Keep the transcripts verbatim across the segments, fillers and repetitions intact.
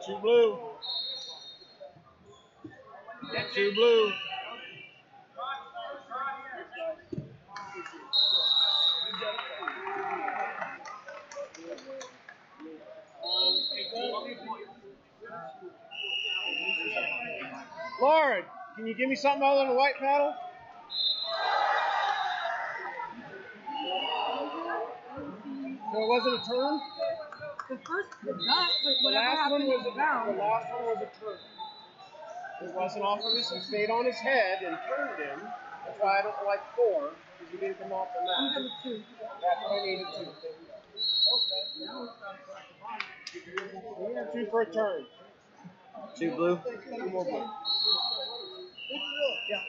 Two blue. Two blue. Lauren, can you give me something other than a white paddle? So it wasn't a turn? The first, the gut, but The whatever last happened one was to a, the round. the last one was a turn. It wasn't off of his, he stayed on his head and turned him. That's why I don't like four, because he didn't come off the mat. That was two. That's what I needed two. Two for a turn. Two blue. Two more blue. Yeah.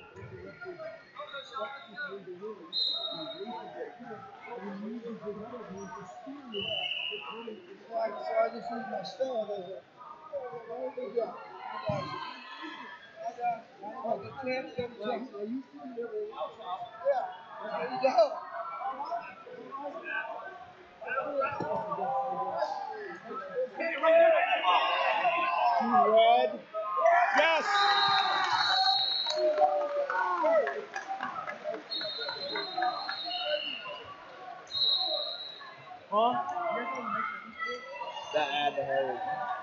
So I just use my stud as a. There you go. I got the chance to check. Yeah, you see everything else off. Yeah. There you go. Two red. Yes! Huh? That add the hold.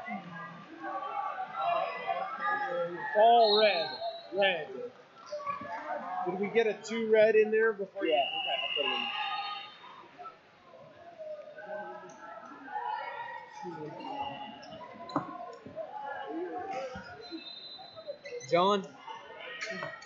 All red. Red. Did we get a two red in there before? Yeah. Okay, I'll put it in. John?